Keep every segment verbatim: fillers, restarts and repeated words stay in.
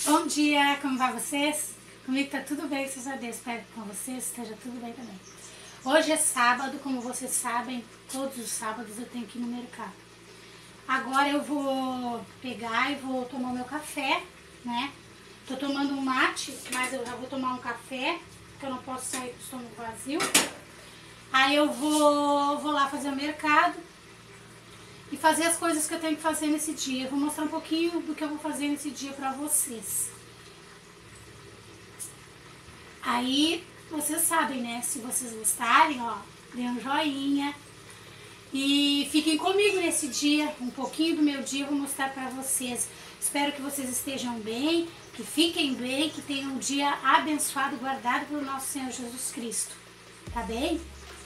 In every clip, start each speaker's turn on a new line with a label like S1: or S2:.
S1: Bom dia, como vai vocês? Comigo tá tudo bem, graças a Deus. Espero que com vocês esteja tudo bem também. Hoje é sábado, como vocês sabem, todos os sábados eu tenho que ir no mercado. Agora eu vou pegar e vou tomar o meu café, né? Tô tomando um mate, mas eu já vou tomar um café, porque eu não posso sair com o estômago vazio. Aí eu vou, vou lá fazer o mercado e fazer as coisas que eu tenho que fazer nesse dia. Eu vou mostrar um pouquinho do que eu vou fazer nesse dia pra vocês. Aí, vocês sabem, né? Se vocês gostarem, ó, dê um joinha. E fiquem comigo nesse dia, um pouquinho do meu dia eu vou mostrar pra vocês. Espero que vocês estejam bem, que fiquem bem, que tenham um dia abençoado, guardado pelo nosso Senhor Jesus Cristo. Tá bem?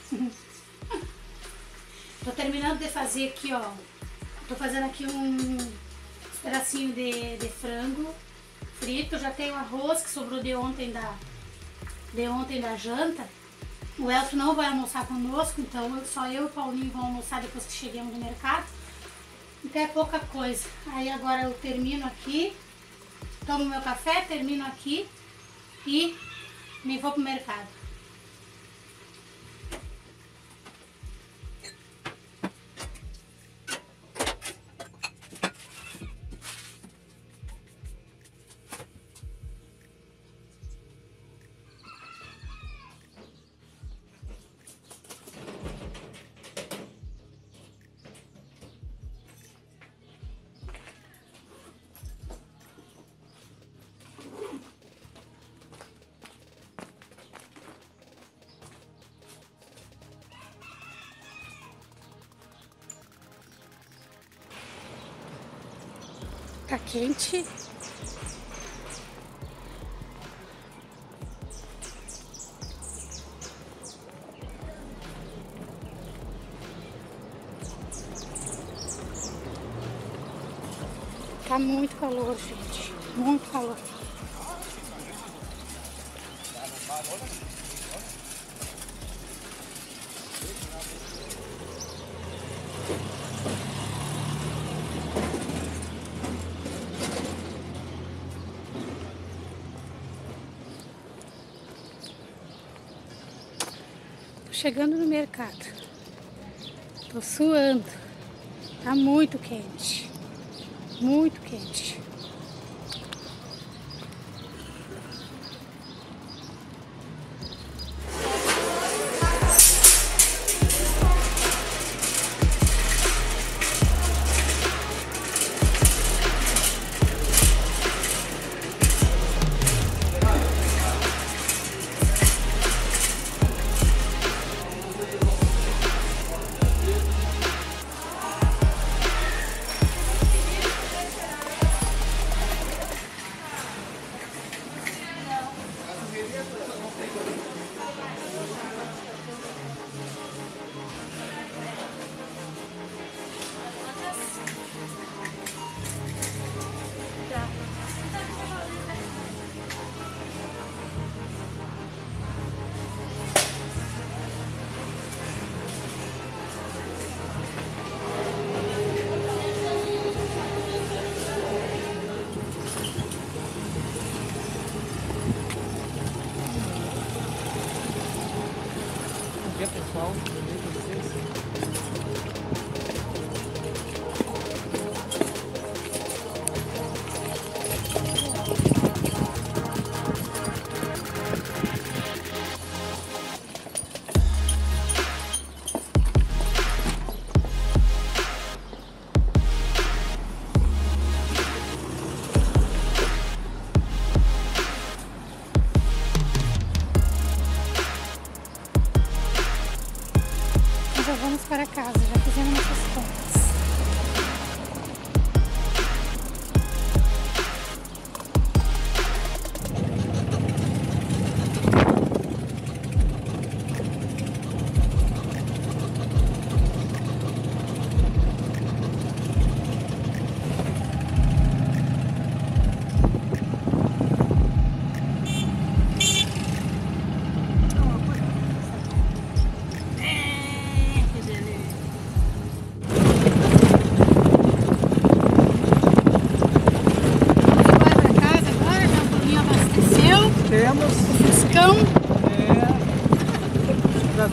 S1: Tô terminando de fazer aqui, ó. Tô fazendo aqui um pedacinho de, de frango frito. Já tenho arroz que sobrou de ontem da, de ontem da janta. O Elton não vai almoçar conosco, então só eu e o Paulinho vão almoçar depois que chegamos no mercado. Então é pouca coisa. Aí agora eu termino aqui, tomo meu café, termino aqui e me vou pro mercado. Tá quente. Tá muito calor, gente. Muito calor. Chegando no mercado, tô suando, tá muito quente, muito quente.
S2: Bom dia, pessoal. Tudo bem com vocês?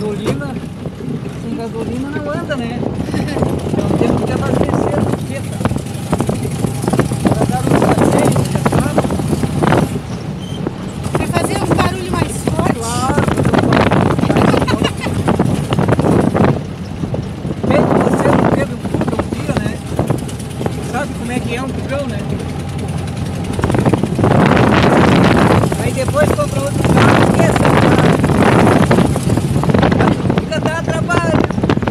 S2: gasolina, sem gasolina não anda, né? Então temos que abastecer a etiqueta. Para dar um passeio, já sabe?
S1: Vai fazer um barulho mais forte.
S2: Claro, mesmo você não teve um furgão um dia, né? Sabe como é que é um furgão, né? Aí depois compra outro carro, que é essa carro. Fica dá trabalho.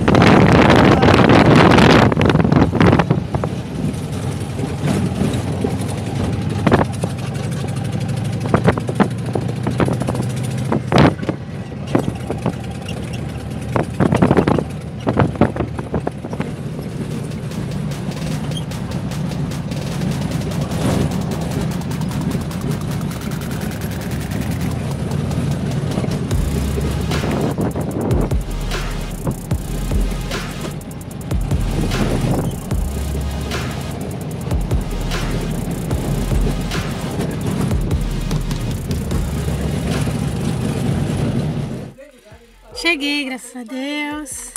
S1: Cheguei, graças a Deus.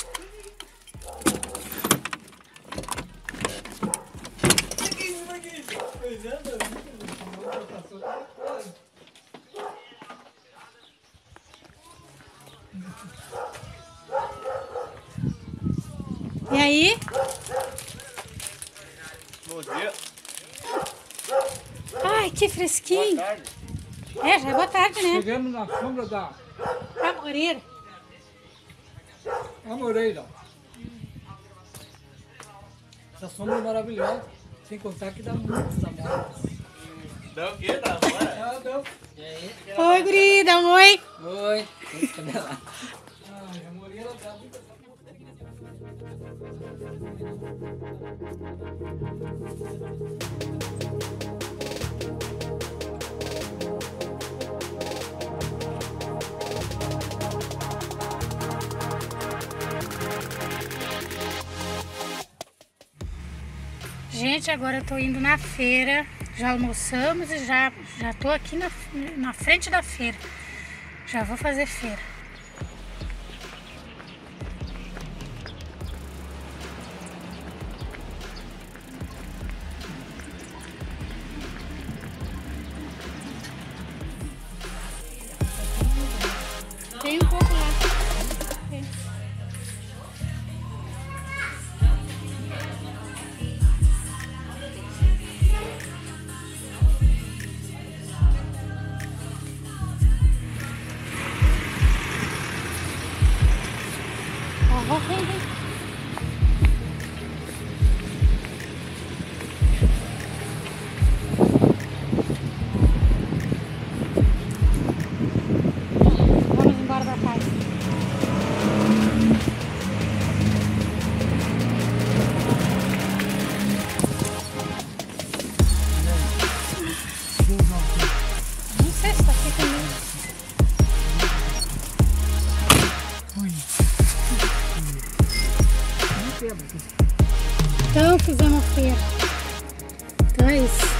S1: E aí?
S3: Bom dia.
S1: Ai, que fresquinho.
S3: Boa tarde.
S1: É, já é boa tarde, né?
S2: Chegamos na sombra da
S1: Amoreira.
S2: Amoreira. Essa sombra é maravilhosa, sem contar que dá muitos amores.
S3: Dá o quê? Dá fora?
S2: Ah, deu.
S3: E aí?
S1: Oi, guri, dá um oi.
S2: Oi. Ai, a Moreira dá muita.
S1: Gente, agora eu tô indo na feira. Já almoçamos e já, já tô aqui na, na frente da feira. Já vou fazer feira. Tem um pouco lá. Tem. Ó, vem, vem. Vamos embora da casa. Não sei se tá aqui comigo. Então fizemos a feira. Então é isso.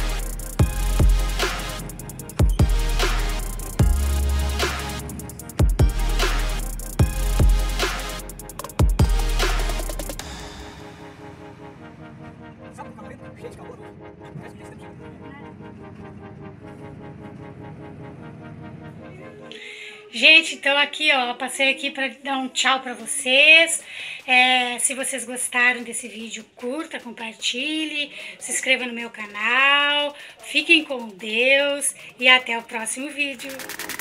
S1: Gente, então aqui ó, passei aqui para dar um tchau para vocês. É, se vocês gostaram desse vídeo, curta, compartilhe, se inscreva no meu canal, fiquem com Deus e até o próximo vídeo.